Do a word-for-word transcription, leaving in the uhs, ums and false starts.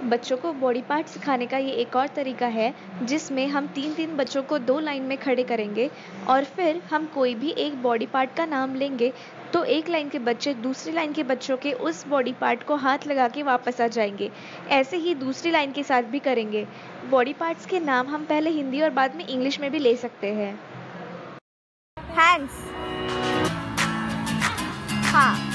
बच्चों को body part सिखाने का ये एक और तरीका है जिसमें हम तीन तीन बच्चों को दो लाइन में खड़े करेंगे और फिर हम कोई भी एक बॉडी पार्ट का नाम लेंगे तो एक लाइन के बच्चे दूसरी लाइन के बच्चों के उस बॉडी पार्ट को हाथ लगा के वापस आ जाएंगे। ऐसे ही दूसरी लाइन के साथ भी करेंगे। बॉडी पार्ट्स के नाम हम पहले हिंदी और बाद में इंग्लिश में भी ले सकते हैं। हैंड्स, हाँ